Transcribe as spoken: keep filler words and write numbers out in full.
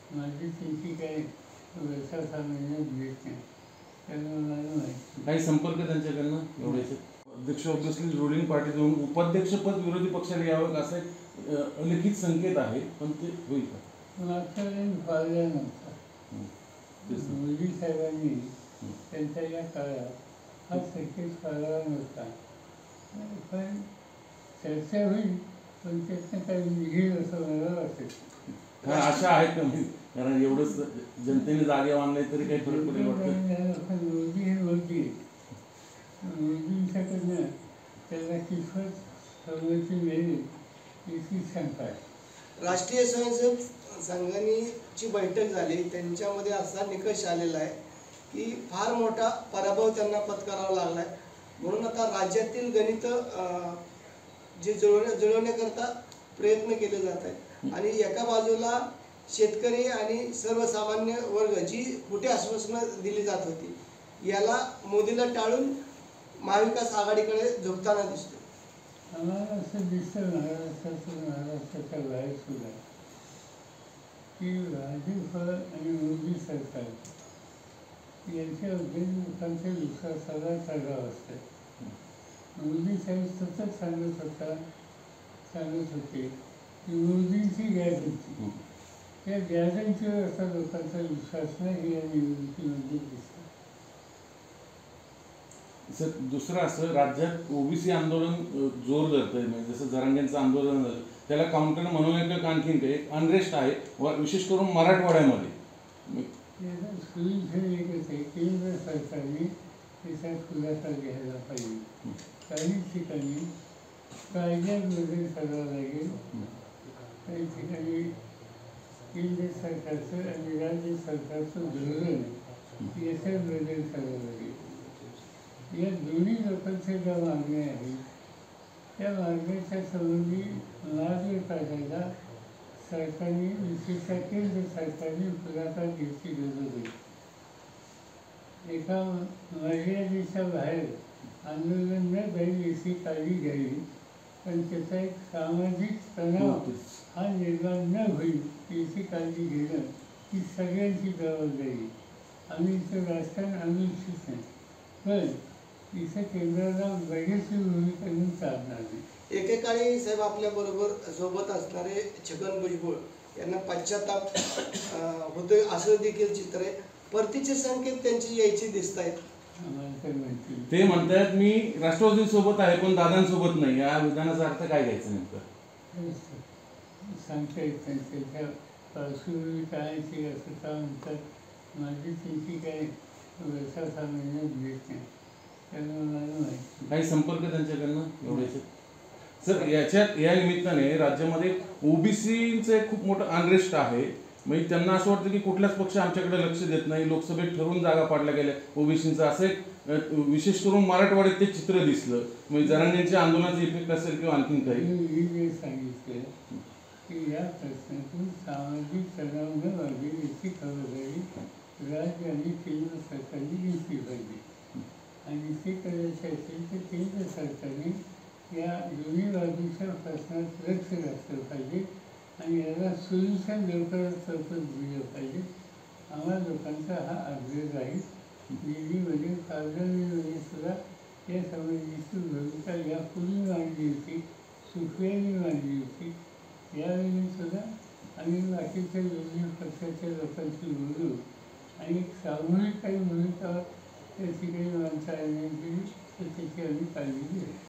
माझी त्यांची काही व्यवसाय सामान्य भेट नाही, त्यामुळे मला माहिती काही संपर्क त्यांच्याकडनं एवढ्याचे. अध्यक्ष ऑब्विसली रुलिंग पार्टीतून उपाध्यक्षपद विरोधी पक्षाला यावं असा एक अलिखित संकेत आहे, पण ते होईल का? मागच्या वेळी फाळला नव्हता. मोदी साहेबांनी त्यांच्या या काळात हा संकेत फाळला नव्हता, पण चर्चा होईल, पण त्यातनं काही निघेल असं मला वाटत. आशा आहे कमी, कारण एवढंच जनतेने जागे आणले तरी काही फरक पडेल वाटतं. मोदी हे मोदी मोदींच्याकडनं त्याला कितपत सवलती मिळेल याची शंका आहे. राष्ट्रीय स्वयंसेवक संघाची बैठक झाली, त्यांच्यामध्ये असा निकष आलेला आहे की फार मोठा पराभव त्यांना पत्करावा लागला आहे. म्हणून आता राज्यातील गणित जे जुळवण्या जुळवण्याकरता प्रयत्न केले जात आहेत. आणि एका बाजूला शेतकरी आणि सर्वसामान्य वर्ग जी खोटी आश्वासनं दिली जात होती, याला मोदीला टाळून महाविकास आघाडीकडे झुकताना दिसतो. आम्हाला असं दिसतं महाराष्ट्राचं महाराष्ट्राच्या बाहेर सुद्धा की भाजप आणि मोदी सरकार यांच्यामध्ये लोकांच्या विश्वासाला ठराव असतात. मोदी साहेब सतत सांगत होता सांगत होते की मोदींची गॅरंटी, त्या गॅरंटीवर असा लोकांचा विश्वास नाही या निवडणुकीमध्ये दिसतो. सर, दुसरं असं, राज्यात ओबीसी आंदोलन जोर धरतंय, म्हणजे जसं जरांगेंचं आंदोलन झालं त्याला काउंटर म्हणून एक आणखीन काही अनरेस्ट आहे, विशेष करून मराठवाड्यामध्ये. सोयीचं एकच आहे, केंद्र सरकारने त्याचा खुलासा घ्यायला पाहिजे. काही ठिकाणी कायद्यात बदल करावा लागेल, काही ठिकाणी केंद्र सरकारचं आणि राज्य सरकारचं धोरण याच्यात बदल करावा लागेल. या दोन्ही लोकांच्या ज्या मागण्या आहेत त्या मागण्याच्या संबंधी मार्ग काढायला सरकारने, विशेषतः केंद्र सरकारने पुढाकार घ्यायची गरज आहे. एका मर्यादेच्या बाहेर आंदोलन न जाईल याची काळजी घ्यावी, पण त्याचा एक सामाजिक तणाव हा निर्माण न होईल याची काळजी घेणं ही सगळ्यांची जबाबदारी. आम्ही इथं राजकारण आणू इच्छित नाही, पण इथं केंद्राला वेगळीची भूमिका घेऊन चालणार नाही. एकेकाळी साहेब आपल्या बरोबर सोबत असणारे छगन भुजबळ यांना पश्चाताप होतोय असं देखील चित्र आहे. परतीचे संकेत त्यांची यायची दिसत आहेत. ते म्हणतात मी राष्ट्रवादी सोबत आहे पण दादांसोबत नाही, या विधानाचा अर्थ काय घ्यायचा नेमकं? सांगता येत नाही. त्याच्या पार्श्वभूमी काय ते असं का म्हणतात, माझी त्यांची काही व्यवसाय सामान्य भेट नाही, त्यामुळे मला माहिती. काही संपर्क त्यांच्याकडनं एवढ्याचे. सर, याच्यात या निमित्ताने राज्यामध्ये ओबीसीचं खूप मोठं अनरेस्ट आहे. म्हणजे त्यांना असं वाटतं की कुठलाच पक्ष आमच्याकडे लक्ष देत नाही, लोकसभेत ठरवून जागा पाडल्या गेल्या ओबीसींचं, असं एक विशेष करून मराठवाड्यात ते चित्र दिसलं. म्हणजे जरांगेंच्या आंदोलनाचा इफेक्ट असेल किंवा आणखीन काही. मी जे सांगितलं की या प्रश्नातून सामाजिक तणाव न व्हावी याची खबरदारी राज्य आणि केंद्र सरकारने घेतली पाहिजे. आणि ते करायचे असेल तर केंद्र सरकारने या दोन्ही बाजूच्या प्रश्नात लक्ष घातलं पाहिजे आणि याला सोल्युशन लवकरात लवकर दिलं पाहिजे. आम्हा लोकांचा हा आग्रह आहे. दिल्लीमध्ये कारगिलमध्ये सुद्धा या संबंधीची भूमिका यापूर्वी मांडली होती, सुप्रियांनी मांडली होती. यावेळी सुद्धा आम्ही बाकीच्या विरोधी पक्षाच्या लोकांशी बोलू आणि सामूहिक काही भूमिका त्या ठिकाणी माणसं आणण्याची तर त्याची आम्ही काळजी घेऊ.